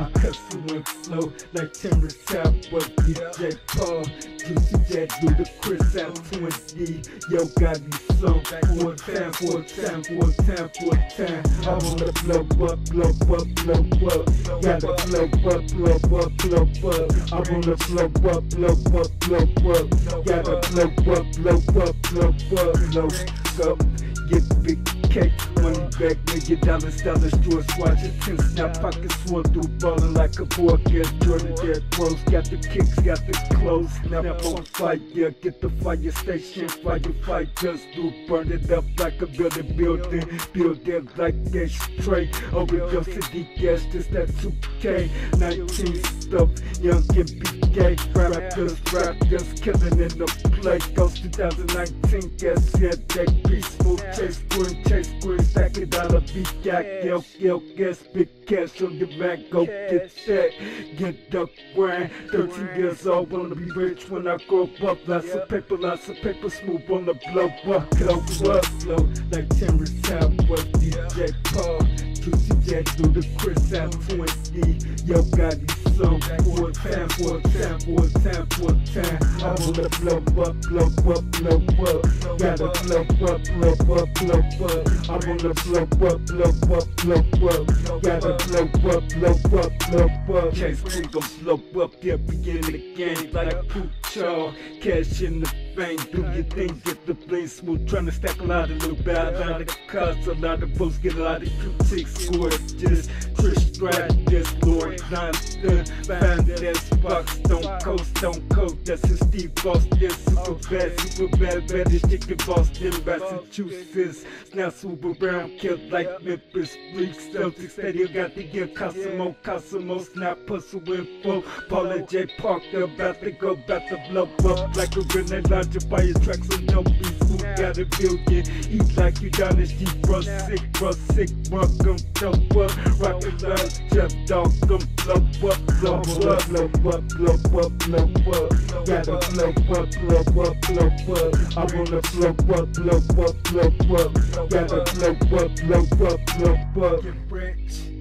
I hustle and flow like Terrence Howard, DJ Paul, Juicy Jet, Ludacris, out 20. Yo, got me so for a time, for a time, for a time, for a time. I wanna blow up, blow up, blow up. Gotta blow up, blow up, blow up. I wanna blow up, blow up, blow up. Gotta blow up, blow up, blow up. Get big cake, money back, $1,000,000, George Washington, snap pockets swole through ballin' like a boy, get Jordan, get Rose, got the kicks, got the clothes, snap on fire, get the fire station, fire, just do burn it up like a building, build it like H-Trae, overdose of the gas, just that 2K, 19 stuff, young and BK, rap just killing in the play, goes 2019, guess, yeah, that peaceful, chase green, stack it out of B-Gag, guess, big cash on the back, go get that, get the grind, 13 years old, wanna be rich when I grow up, lots of paper, smooth on the blow up, flow, like Terrence Howard, DJ Paul, Juicy Jet, Ludacris, out 20, yo, got me some, for a time, for a time, for a time, for a time, I wanna blow up, blow up, blow up, gotta blow up, blow up, blow up, I wanna blow up, blow up, blow up, gotta blow up, blow up, blow up, Chase we gon' blow up, yeah, we in the game, like Pucho, cash in the bank, do your thing, get the bling smooth, tryna stack a lot of little bad, a lot of cars, a lot of folks, get a lot of critiques, score this, Chris Strat, this, Lord Johnson, find this box, don't coast, that's his Steve Boston, super bad, baddest chicken Boston, Massachusetts, now super brown, killed like Memphis, Bleaks, Celtics, Stadium, got the gear, Cosimo, snap, puzzle info, Paula J. Parker, about to blow up, like a grenade launcher, fire tracks on no beats, who got a billion, eat like you dynasty, bruh sick, welcome, dope up, rockin' love, just dog, come blow up, blow up, blow up, blow up, blow up, gotta blow up, blow up, blow up, I wanna blow up, blow up, blow up, gotta blow up, blow up, blow up, get rich.